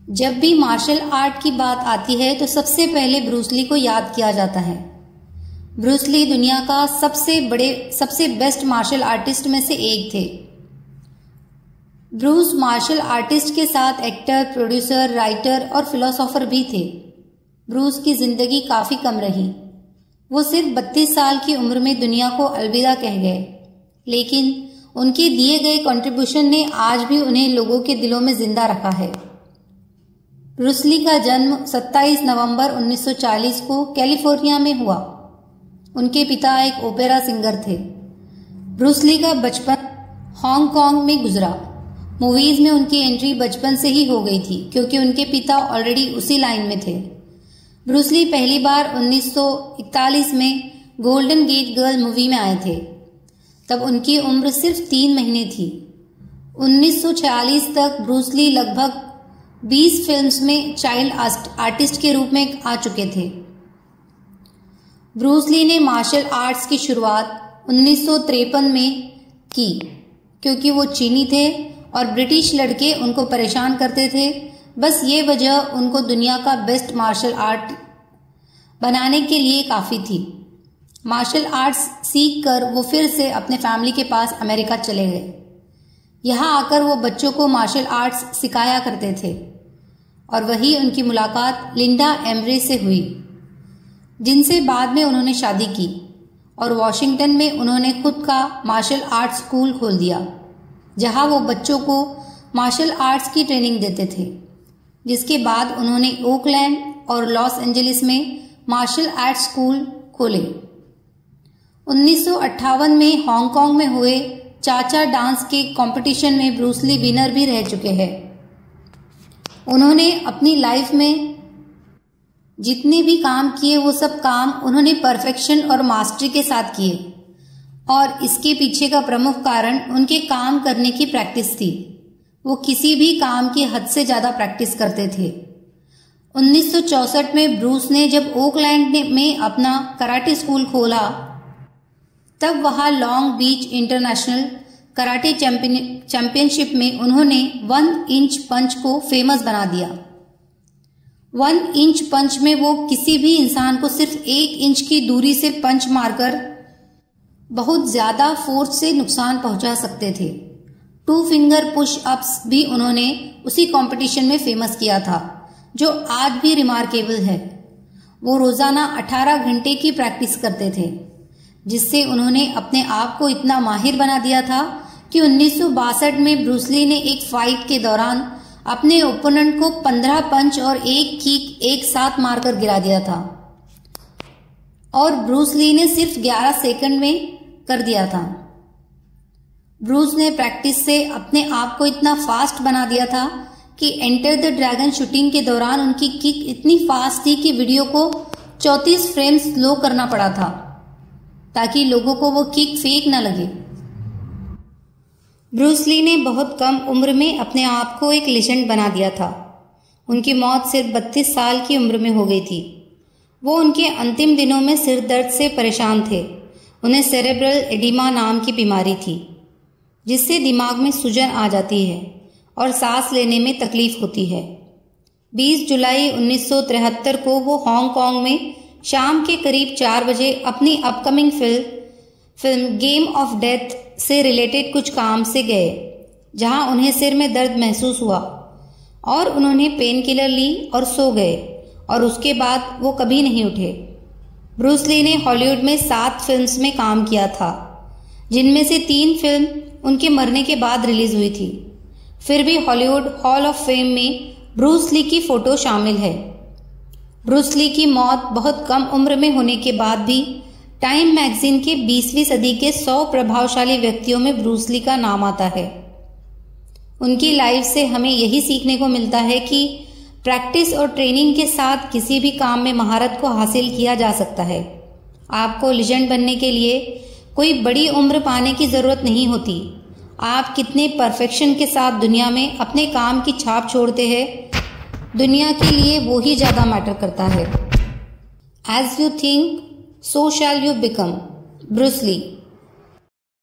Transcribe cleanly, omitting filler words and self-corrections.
जब भी martial art की बात आती है तो सबसे पहले ब्रूस ली को याद किया जाता है। ब्रूस ली दुनिया का सबसे बेस्ट मार्शल आर्टिस्ट में से एक थे। ब्रूस मार्शल आर्टिस्ट के साथ एक्टर, प्रोड्यूसर, राइटर और फिलोसोफर भी थे। ब्रूस की जिंदगी काफी कम रही। वो सिर्फ 32 साल की उम्र में दुनिया को अलविदा कह गए, लेकिन उनके दिए गए कंट्रीब्यूशन ने आज भी उन्हें लोगों के दिलों में जिंदा रखा है। ब्रूस ली का जन्म 27 नवंबर 1940 को कैलिफोर्निया में हुआ। उनके पिता एक ओपेरा सिंगर थे। ब्रूस ली का बचपन हांगकांग में गुजरा। मूवीज में उनकी एंट्री बचपन से ही हो गई थी क्योंकि उनके पिता ऑलरेडी उसी लाइन में थे। ब्रूस ली पहली बार 1941 में गोल्डन गेट गर्ल मूवी में आए थे। तब उनकी उम्र सिर्फ 3 महीने थी। 1946 तक ब्रूस ली लगभग 20 फिल्म्स में चाइल्ड आर्टिस्ट के रूप में आ चुके थे। ब्रूस ली ने मार्शल आर्ट्स की शुरुआत 1953 में की क्योंकि वो चीनी थे और ब्रिटिश लड़के उनको परेशान करते थे। बस ये वजह उनको दुनिया का बेस्ट मार्शल आर्ट बनाने के लिए काफी थी। मार्शल आर्ट्स सीख कर वो फिर से अपने फैमिली के पास अमेरिका चले गए। यहाँ आकर वो बच्चों को मार्शल आर्ट्स सिखाया करते थे और वही उनकी मुलाकात लिंडा एमरे से हुई, जिनसे बाद में उन्होंने शादी की और वॉशिंगटन में उन्होंने खुद का मार्शल आर्ट्स स्कूल खोल दिया, जहां वो बच्चों को मार्शल आर्ट्स की ट्रेनिंग देते थे। जिसके बाद उन्होंने ओकलैंड और लॉस एंजलिस में मार्शल आर्ट्स स्कूल खोले। 1958 में हांगकांग में हुए चाचा डांस के कंपटीशन में ब्रूस ली विनर भी रह चुके हैं। उन्होंने अपनी लाइफ में जितने भी काम किए वो सब काम उन्होंने परफेक्शन और मास्टरी के साथ किए और इसके पीछे का प्रमुख कारण उनके काम करने की प्रैक्टिस थी। वो किसी भी काम की हद से ज्यादा प्रैक्टिस करते थे। 1964 में ब्रूस ने जब ओकलैंड में अपना कराटे स्कूल खोला तब वहां Long Beach international karate championship में उन्होंने 1 इंच पंच को फेमस बना दिया। 1 इंच पंच में वो किसी भी इंसान को सिर्फ 1 इंच की दूरी से पंच मारकर बहुत ज्यादा फोर्स से नुकसान पहुंचा सकते थे। 2 फिंगर पुश अप्स भी उन्होंने उसी कंपटीशन में फेमस किया था, जो आज भी रिमार्केबल है। वो रोजाना 18 घंटे की प्रैक्टिस करते थे, जिससे उन्होंने अपने आप को इतना माहिर बना दिया था कि 1962 में ब्रूस ली ने एक फाइट के दौरान अपने ओपोनेंट को 15 पंच और 1 किक एक साथ मारकर गिरा दिया था और ब्रूस ली ने सिर्फ 11 सेकंड में कर दिया था। ब्रूस ने प्रैक्टिस से अपने आप को इतना फास्ट बना दिया था कि एंटर द ड्रैगन शूटिंग के दौरान उनकी किक इतनी फास्ट थी कि वीडियो को 34 फ्रेम स्लो करना पड़ा था ताकि लोगों को वो किक फेक न लगे। ब्रूस ली ने बहुत कम उम्र में अपने आप को एक लेजेंड बना दिया था। उनकी मौत सिर्फ 32 साल की उम्र में हो गई थी। वो उनके अंतिम दिनों में सिर दर्द से परेशान थे। उन्हें सेरेब्रल एडिमा नाम की बीमारी थी, जिससे दिमाग में सूजन आ जाती है और सांस लेने में तकलीफ होती है। 20 जुलाई 1973 को वो हांगकांग में शाम के करीब 4 बजे अपनी upcoming film Game of Death से रिलेटेड कुछ काम से गए, जहां उन्हें सिर में दर्द महसूस हुआ और उन्होंने पेन किलर ली और सो गए और उसके बाद वो कभी नहीं उठे। ब्रूस ली ने हॉलीवुड में 7 फिल्म्स में काम किया था, जिनमें से 3 फिल्म उनके मरने के बाद रिलीज हुई थी। फिर भी हॉलीवुड हॉल ऑफ फेम में ब्रूस ली की फोटो शामिल है। ब्रूस ली की मौत बहुत कम उम्र में होने के बाद भी टाइम मैगजीन के 20वीं सदी के 100 प्रभावशाली व्यक्तियों में ब्रूस ली का नाम आता है। उनकी लाइफ से हमें यही सीखने को मिलता है कि प्रैक्टिस और ट्रेनिंग के साथ किसी भी काम में महारत को हासिल किया जा सकता है। आपको लेजेंड बनने के लिए कोई बड़ी उम्र पाने की जरूरत नहीं होती। आप कितने परफेक्शन के साथ दुनिया में अपने काम की छाप छोड़ते हैं, दुनिया के लिए वो ही ज्यादा मैटर करता है। As you think so shall you become. Bruce Lee.